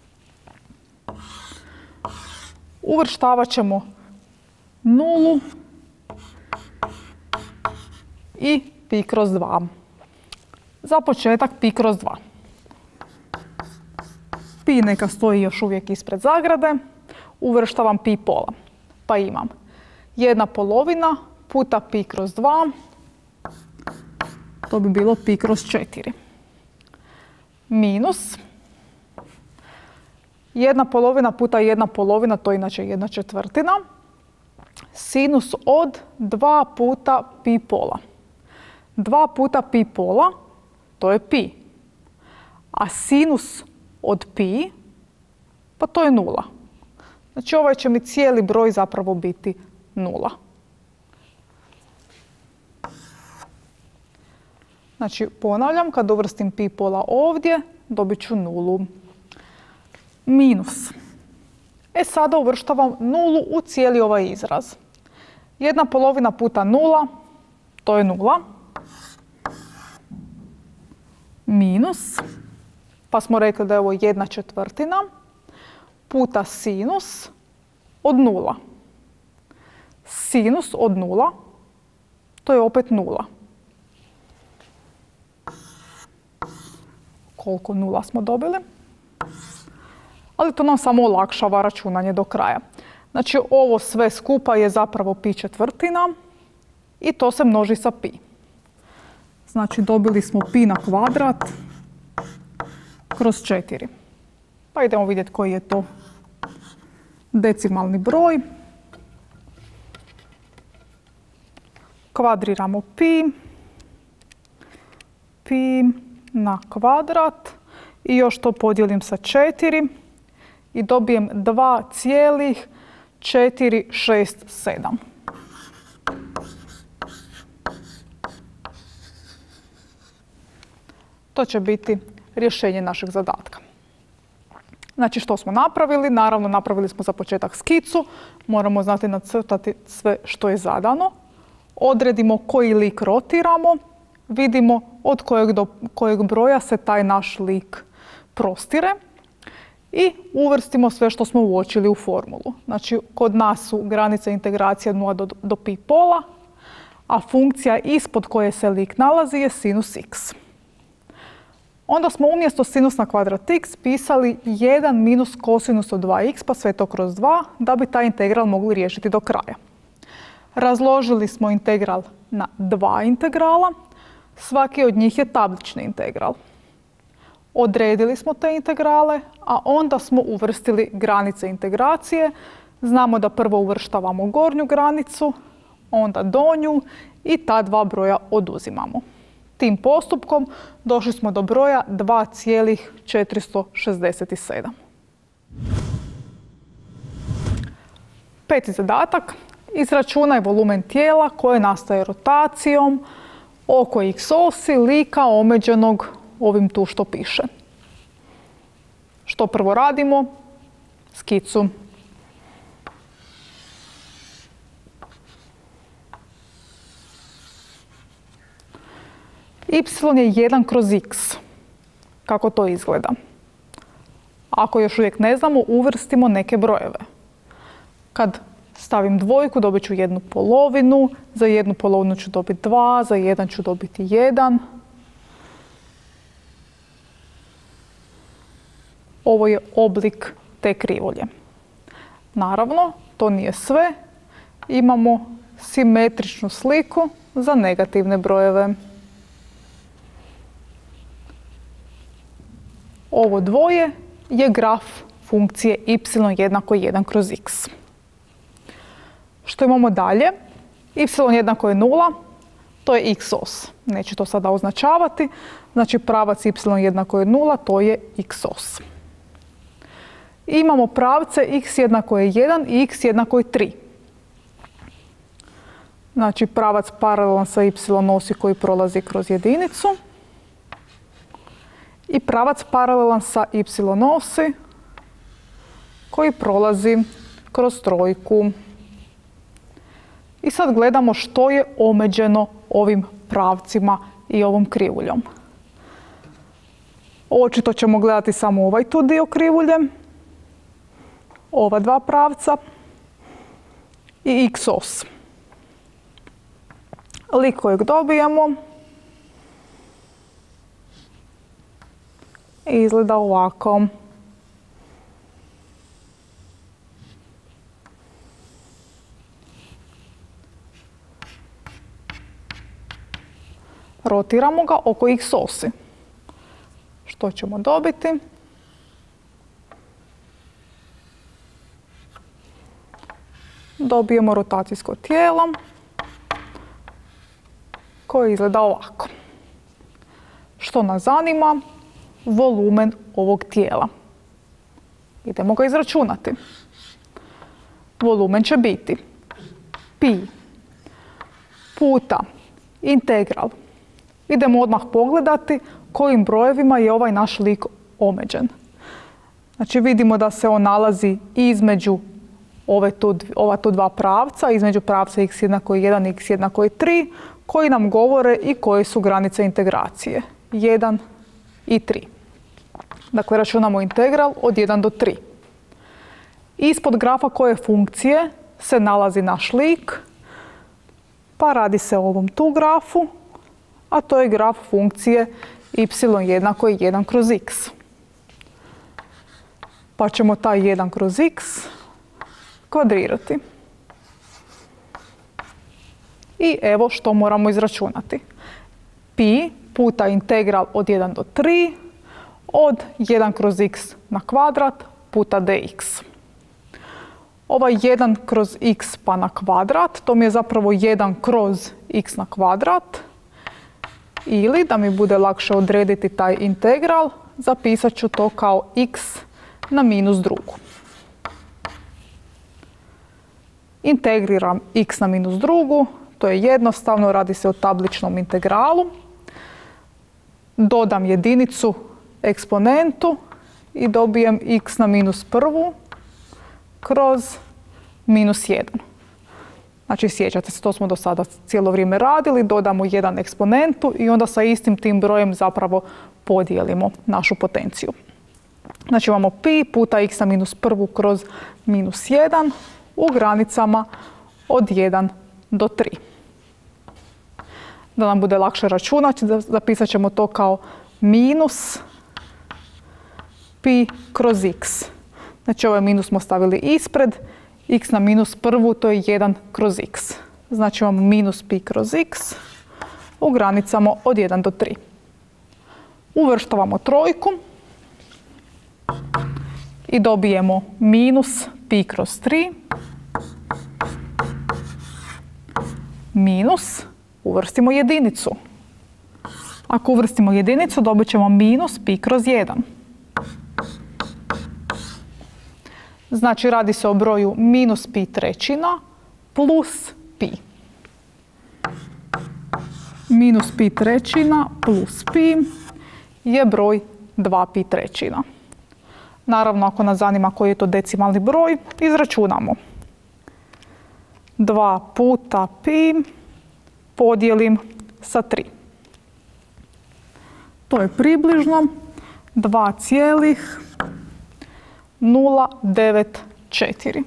Uvrštavat ćemo nulu i pi kroz dva. Za početak pi kroz dva. Pi neka stoji još uvijek ispred zagrade. Uvrštavam pi pola. Pa imam jedna polovina puta pi kroz dva. To bi bilo pi kroz četiri. Minus jedna polovina puta jedna polovina, to je inače jedna četvrtina. sinus od dva puta pi pola. dva puta pi pola, to je pi. A sinus od pi, pa to je nula. Znači ovaj će mi cijeli broj zapravo biti nula. Znači ponavljam, kad uvrstim pi pola ovdje, dobit ću nulu. Minus. E sada uvrštavam nulu u cijeli ovaj izraz. Jedna polovina puta nula, to je nula. Minus, pa smo rekli da je ovo jedna četvrtina, puta sinus od nula. Sinus od nula, to je opet nula. Koliko nula smo dobili? Ali to nam samo olakšava računanje do kraja. Znači ovo sve skupa je zapravo pi četvrtina i to se množi sa pi. Znači dobili smo pi na kvadrat kroz četiri. Pa idemo vidjeti koji je to decimalni broj. Kvadriramo pi. Pi na kvadrat i još to podijelim sa četiri i dobijem dva cijelih četiri šest sedam. To će biti rješenje našeg zadatka. Znači što smo napravili? Naravno napravili smo za početak skicu, moramo znati nacrtati sve što je zadano. Odredimo koji lik rotiramo, vidimo od kojeg do kojeg broja se taj naš lik prostire i uvrstimo sve što smo uočili u formulu. Znači kod nas su granice integracije od nula do, do pi pola, a funkcija ispod koje se lik nalazi je sinus x. Onda smo umjesto sinus na kvadrat x pisali jedan minus kosinus od dva x pa sve to kroz dva da bi taj integral mogli riješiti do kraja. Razložili smo integral na dva integrala, svaki od njih je tablični integral. Odredili smo te integrale, a onda smo uvrstili granice integracije. Znamo da prvo uvrštavamo gornju granicu, onda donju i ta dva broja oduzimamo. Tim postupkom došli smo do broja dva cijelih četiristo šezdeset sedam. Peti zadatak. Izračunaj volumen tijela koje nastaje rotacijom oko x osi lika omeđenog ovim tu što piše. Što prvo radimo? Skicu. Y je jedan kroz x. Kako to izgleda? Ako još uvijek ne znamo, uvrstimo neke brojeve. Kad stavim dvojku, dobit ću jednu polovinu, za jednu polovinu ću dobiti dva, za jedan ću dobiti jedan. Ovo je oblik te krivulje. Naravno, to nije sve. Imamo simetričnu sliku za negativne brojeve. Ovo dvoje je graf funkcije y jednako jedan kroz x. Što imamo dalje? Y jednako je nula, to je x os. Neću to sada označavati. Znači pravac y jednako je nula, to je x os. I imamo pravce x jednako je jedan i x jednako je tri. Znači pravac paralelan sa y osi koji prolazi kroz jedinicu. I pravac paralelan sa y osi koji prolazi kroz trojku. I sad gledamo što je omeđeno ovim pravcima i ovom krivuljom. Očito ćemo gledati samo ovaj tu dio krivulje, ova dva pravca i x os. Lik kojeg dobijemo izgleda ovako. Rotiramo ga oko x osi. Što ćemo dobiti? dobijemo rotacijsko tijelo koje izgleda ovako. Što nas zanima? Volumen ovog tijela. Idemo ga izračunati. Volumen će biti pi puta integral. Idemo odmah pogledati kojim brojevima je ovaj naš lik omeđen. Znači vidimo da se on nalazi između ove tu, ova tu dva pravca, između pravca x jednako je jedan, x jednako je tri, koji nam govore i koje su granice integracije. jedan i tri. Dakle, računamo integral od jedan do tri. Ispod grafa koje funkcije se nalazi naš lik, pa radi se o ovom tu grafu, a to je graf funkcije y jednako je jedan kroz x. Pa ćemo taj jedan kroz x kvadrirati. I evo što moramo izračunati. Pi puta integral od jedan do tri od jedan kroz x na kvadrat puta dx. Ovaj jedan kroz x pa na kvadrat, to mi je zapravo jedan kroz x na kvadrat. Ili, da mi bude lakše odrediti taj integral, zapisat ću to kao x na minus drugu. Integriram x na minus drugu, to je jednostavno, radi se o tabličnom integralu. Dodam jedinicu eksponentu i dobijem x na minus prvu kroz minus jedan. Znači, sjećate se, to smo do sada cijelo vrijeme radili, dodamo jedan eksponentu i onda sa istim tim brojem zapravo podijelimo našu potenciju. Znači, imamo pi puta x na minus prvu kroz minus jedan u granicama od jedan do tri. Da nam bude lakše računati, zapisat ćemo to kao minus pi kroz x. Znači, ovaj minus smo stavili ispred, x na minus prvu, to je jedan kroz x. Znači, imamo minus pi kroz x u granicama od jedan do tri. Uvrštavamo trojku i dobijemo minus pi kroz tri minus, uvrstimo jedinicu. Ako uvrstimo jedinicu, dobit ćemo minus pi kroz jedan. Znači, radi se o broju minus pi trećina plus pi. Minus pi trećina plus pi je broj dva pi trećina. Naravno, ako nas zanima koji je to decimalni broj, izračunamo. dva puta pi podijelim sa tri. To je približno dva cijelih nula devet četiri.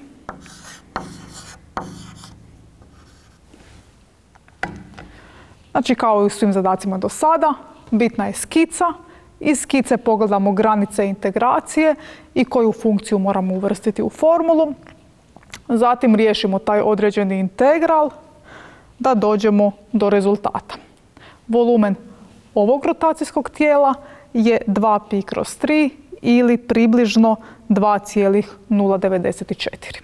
Znači, kao i u svim zadacima do sada, bitna je skica. Iz skice pogledamo granice integracije i koju funkciju moramo uvrstiti u formulu. Zatim riješimo taj određeni integral da dođemo do rezultata. Volumen ovog rotacijskog tijela je dva pi kroz tri ili približno dva cijelih nula devedeset četiri.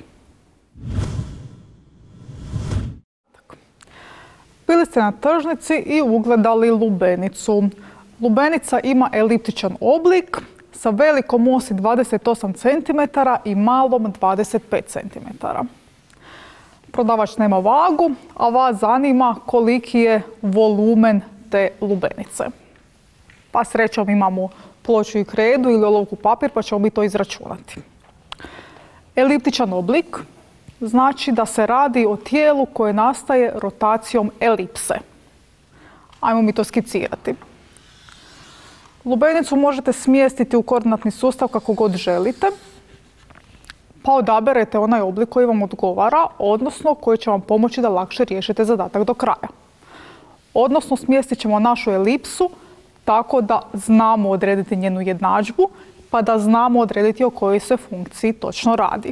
Bili ste na tržnici i ugledali lubenicu. Lubenica ima eliptičan oblik sa velikom osi dvadeset osam centimetara i malom dvadeset pet centimetara. Prodavač nema vagu, a vas zanima koliki je volumen te lubenice. Pa srećom imamo ploču i kredu ili olovku papir, pa ćemo mi to izračunati. Eliptičan oblik znači da se radi o tijelu koje nastaje rotacijom elipse. Ajmo mi to skicirati. Lubenicu možete smjestiti u koordinatni sustav kako god želite, pa odaberete onaj oblik koji vam odgovara, odnosno koji će vam pomoći da lakše riješite zadatak do kraja. Odnosno, smjestit ćemo našu elipsu tako da znamo odrediti njenu jednadžbu, pa da znamo odrediti o kojoj se funkciji točno radi.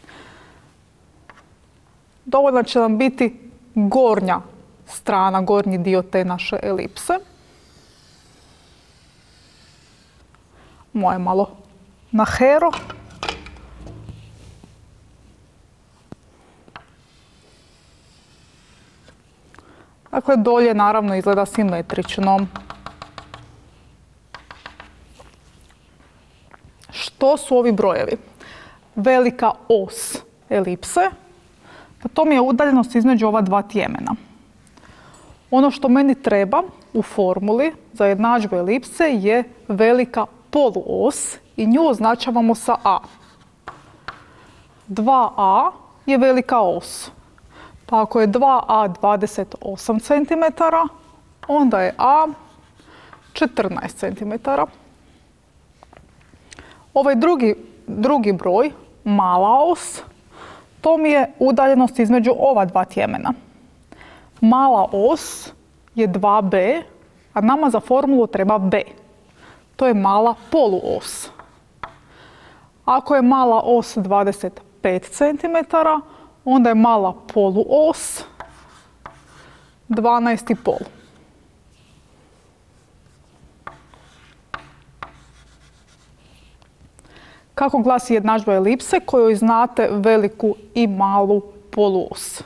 Dovoljno će nam biti gornja strana, gornji dio te naše elipse. Moje malo na hero. Dakle, dolje naravno izgleda simetrično. Što su ovi brojevi? Velika os elipse, pa to mi je udaljenost između ova dva tjemena. Ono što meni treba u formuli za jednadžbu elipse je velika poluos i nju označavamo sa a. dva a je velika os. Pa ako je dva a dvadeset osam centimetara, onda je a četrnaest centimetara. Ovaj drugi, drugi broj, mala os, to mi je udaljenost između ova dva tjemena. Mala os je dva be, a nama za formulu treba b. To je mala poluos. Ako je mala os dvadeset pet centimetara, onda je mala poluos dvanaest i pol. Kako glasi jednadžba elipse kojoj znate veliku i malu poluos?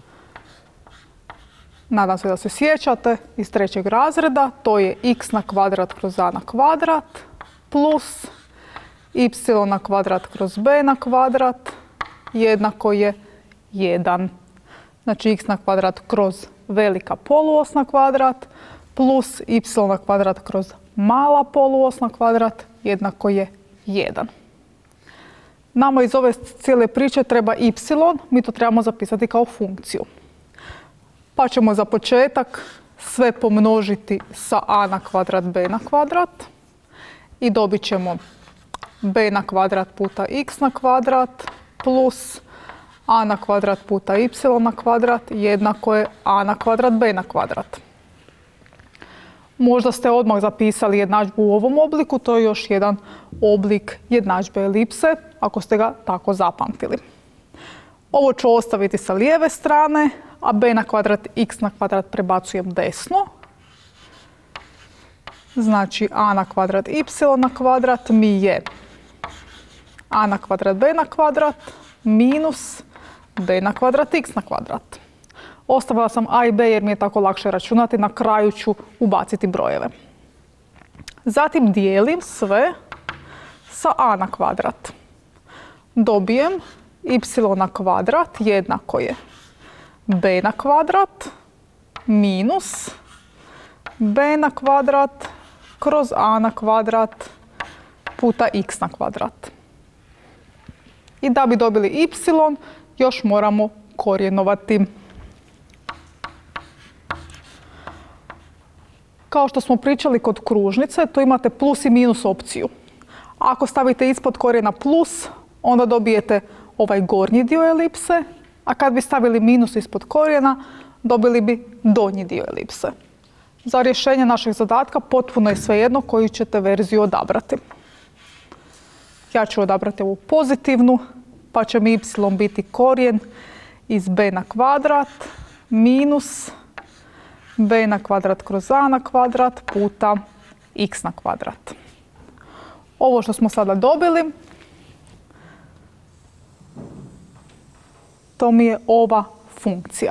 Nadam se da se sjećate iz trećeg razreda. To je x na kvadrat kroz a na kvadrat plus y na kvadrat kroz b na kvadrat jednako je jedan. Znači x na kvadrat kroz velika poluos na kvadrat plus y na kvadrat kroz mala poluos na kvadrat jednako je jedan. Nama iz ove cijele priče treba y, mi to trebamo zapisati kao funkciju. Pa ćemo za početak sve pomnožiti sa a na kvadrat b na kvadrat i dobit ćemo b na kvadrat puta x na kvadrat plus a na kvadrat puta y na kvadrat jednako je a na kvadrat b na kvadrat. Možda ste odmah zapisali jednadžbu u ovom obliku, to je još jedan oblik jednadžbe elipse, ako ste ga tako zapamtili. Ovo ću ostaviti sa lijeve strane, a b na kvadrat x na kvadrat prebacujem desno. Znači a na kvadrat y na kvadrat mi je a na kvadrat b na kvadrat minus b na kvadrat x na kvadrat. Ostavila sam a i b jer mi je tako lakše računati, na kraju ću ubaciti brojeve. Zatim dijelim sve sa a na kvadrat. Dobijem y na kvadrat jednako je b na kvadrat minus b na kvadrat kroz a na kvadrat puta x na kvadrat. I da bi dobili y, još moramo korijenovati. Kao što smo pričali kod kružnice, tu imate plus i minus opciju. Ako stavite ispod korijena plus, onda dobijete ovaj gornji dio elipse, a kad bi stavili minus ispod korijena, dobili bi donji dio elipse. Za rješenje našeg zadatka potpuno je svejedno koju ćete verziju odabrati. Ja ću odabrati ovu pozitivnu, pa će mi y biti korijen iz b na kvadrat minus b na kvadrat kroz a na kvadrat puta x na kvadrat. Ovo što smo sada dobili, to mi je ova funkcija.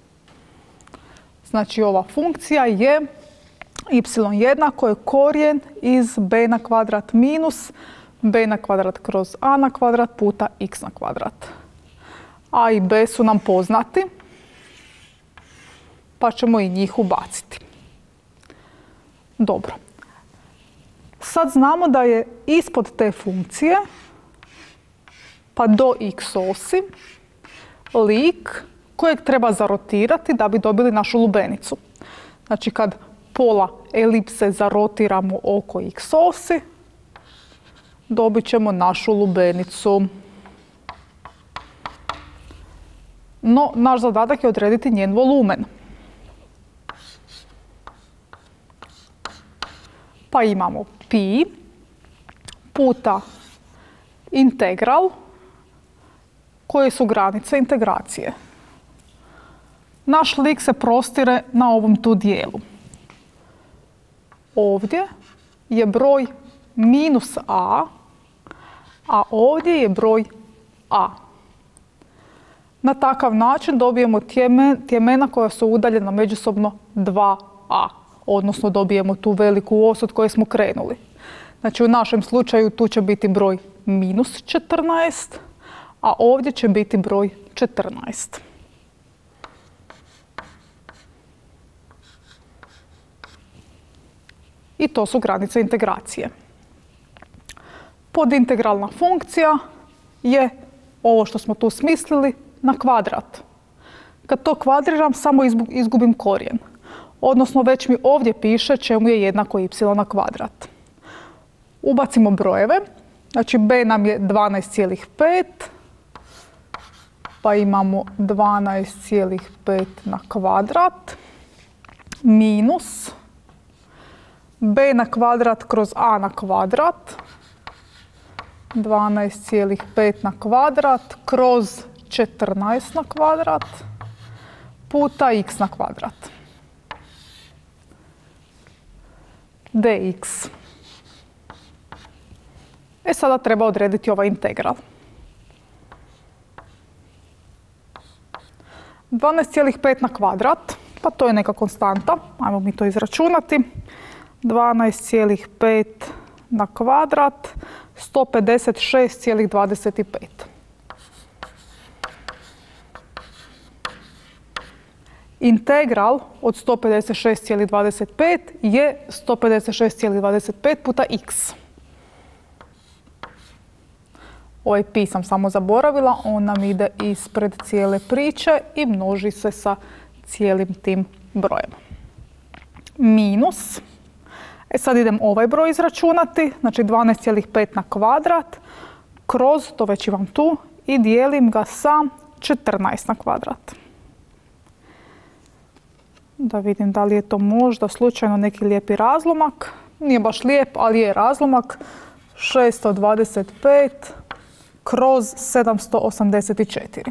Znači ova funkcija je y jednako je korijen iz b na kvadrat minus b na kvadrat kroz a na kvadrat puta x na kvadrat. A i b su nam poznati, pa ćemo i njih ubaciti. Dobro. Sad znamo da je ispod te funkcije, pa do x osi, lik kojeg treba zarotirati da bi dobili našu lubenicu. Znači kad pola elipse zarotiramo oko x osi, dobit ćemo našu lubenicu. No, naš zadatak je odrediti njen volumen. Pa imamo pi puta integral, koje su granice integracije. Naš lik se prostire na ovom tu dijelu. Ovdje je broj minus a, a ovdje je broj a. Na takav način dobijemo tjemena koja su udaljena međusobno dva a, odnosno dobijemo tu veliku os od koje smo krenuli. Znači u našem slučaju tu će biti broj minus četrnaest, a ovdje će biti broj četrnaest. I to su granice integracije. Podintegralna funkcija je ovo što smo tu smislili na kvadrat. Kad to kvadriram, samo izgubim korijen. Odnosno, već mi ovdje piše čemu je jednako y na kvadrat. Ubacimo brojeve. Znači, b nam je dvanaest cijelih pet, pa imamo dvanaest cijelih pet na kvadrat, minus b na kvadrat kroz a na kvadrat, dvanaest cijelih pet na kvadrat kroz četrnaest na kvadrat puta x na kvadrat. dx. E sada treba odrediti ovaj integral. dvanaest cijelih pet na kvadrat, pa to je neka konstanta, ajmo mi to izračunati. dvanaest cijelih pet na kvadrat, sto pedeset šest cijelih dvadeset pet. Integral od sto pedeset šest cijelih dvadeset pet je sto pedeset šest cijelih dvadeset pet puta x. Ovaj pi sam samo zaboravila, on nam ide ispred cijele priče i množi se sa cijelim tim brojem. Minus. E sad idem ovaj broj izračunati, znači dvanaest cijelih pet na kvadrat, kroz, to već imam tu, i dijelim ga sa četrnaest na kvadrat. Da vidim da li je to možda slučajno neki lijepi razlomak. Nije baš lijep, ali je razlomak. šesto dvadeset pet kroz sedamsto osamdeset četiri.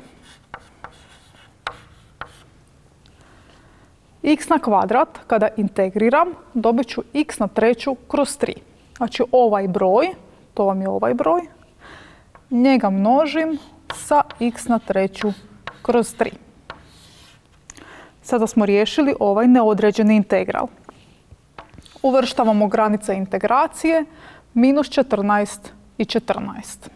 X na kvadrat, kada integriram, dobit ću x na treću kroz tri. Znači ovaj broj, to vam je ovaj broj, njega množim sa x na treću kroz tri. Sada smo riješili ovaj neodređeni integral. Uvrštavamo granice integracije, minus četrnaest i četrnaest.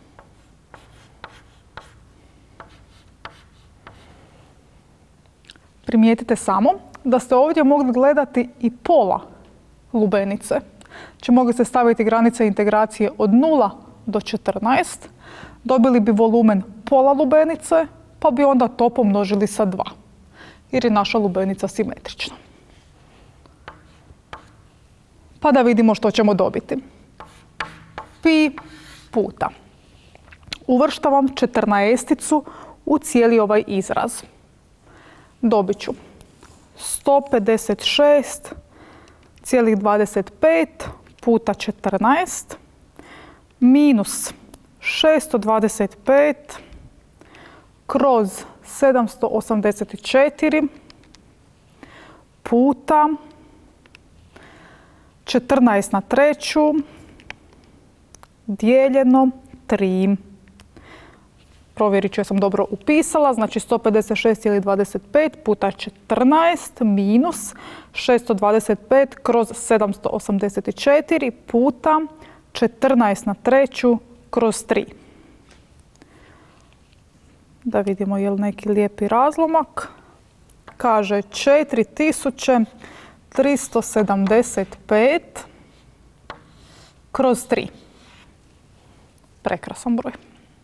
Primijetite samo da ste ovdje mogli gledati i pola lubenice. Znači mogli ste staviti granice integracije od nula do četrnaest, dobili bi volumen pola lubenice, pa bi onda to pomnožili sa dva. Jer je naša lubenica simetrična. Pa da vidimo što ćemo dobiti. Pi puta. Uvrštavam četrnaesticu u cijeli ovaj izraz. Dobit ću sto pedeset šest cijelih dvadeset pet puta četrnaest minus šesto dvadeset pet kroz sedamsto osamdeset četiri puta četrnaest na treću dijeljeno tri. Provjerit ću jesam dobro upisala, znači sto pedeset šest cijelih dvadeset pet puta četrnaest minus šesto dvadeset pet kroz sedamsto osamdeset četiri puta četrnaest na treću kroz tri. Da vidimo je li neki lijepi razlomak. Kaže četiri tisuće tristo sedamdeset pet kroz tri. Prekrasan broj.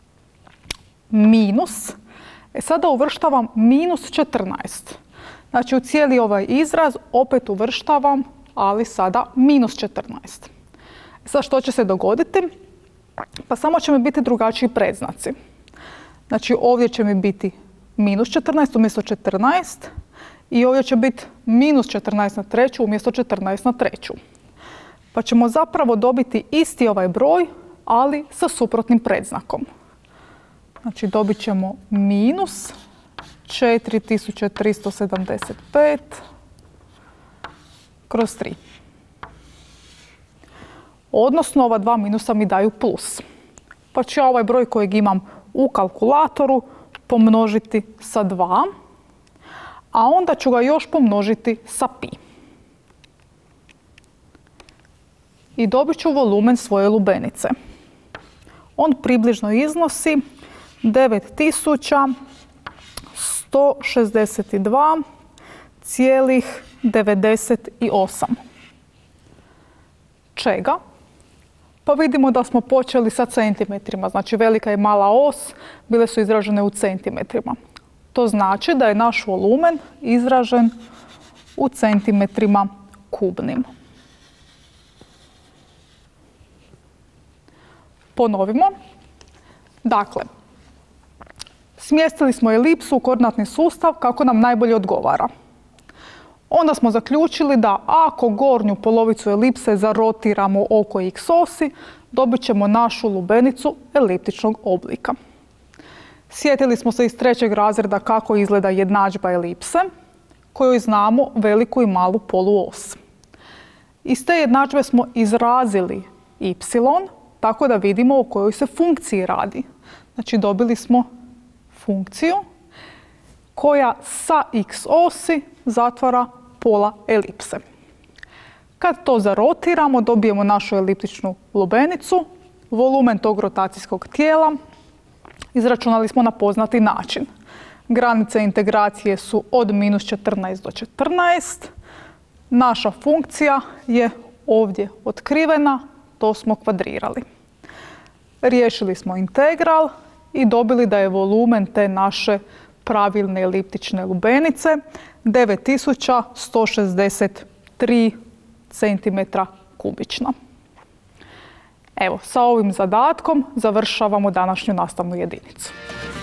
Minus. E sada uvrštavam minus četrnaest. Znači u cijeli ovaj izraz opet uvrštavam, ali sada minus četrnaest. E sad što će se dogoditi? Pa samo će mi biti drugačiji predznaci. Znači ovdje će mi biti minus četrnaest umjesto četrnaest i ovdje će biti minus četrnaest na treću umjesto četrnaest na treću. Pa ćemo zapravo dobiti isti ovaj broj, ali sa suprotnim predznakom. Znači dobit ćemo minus četiri tisuće tristo sedamdeset pet kroz tri. Odnosno ova dva minusa mi daju plus. Pa ću ja ovaj broj kojeg imam u kalkulatoru pomnožiti sa dva, a onda ću ga još pomnožiti sa pi. I dobit ću volumen svoje lubenice. On približno iznosi devet tisuća sto šezdeset dva zarez devedeset osam. Čega? Pa vidimo da smo počeli sa centimetrima, znači velika i mala os bile su izražene u centimetrima. To znači da je naš volumen izražen u centimetrima kubnim. Ponovimo. Dakle, smjestili smo elipsu u koordinatni sustav kako nam najbolje odgovara. Onda smo zaključili da ako gornju polovicu elipse zarotiramo oko x osi, dobit ćemo našu lubenicu eliptičnog oblika. Sjetili smo se iz trećeg razreda kako izgleda jednadžba elipse, kojoj znamo veliku i malu poluos. Iz te jednadžbe smo izrazili y, tako da vidimo o kojoj se funkciji radi. Znači dobili smo funkciju koja sa x osi zatvara pola elipse. Kad to zarotiramo, dobijemo našu eliptičnu lubenicu, volumen tog rotacijskog tijela izračunali smo na poznati način. Granice integracije su od minus četrnaest do četrnaest. Naša funkcija je ovdje otkrivena, to smo kvadrirali. Riješili smo integral i dobili da je volumen te naše pravilne eliptične lubenice devet tisuća sto šezdeset tri centimetra kubična. Evo, sa ovim zadatkom završavamo današnju nastavnu jedinicu.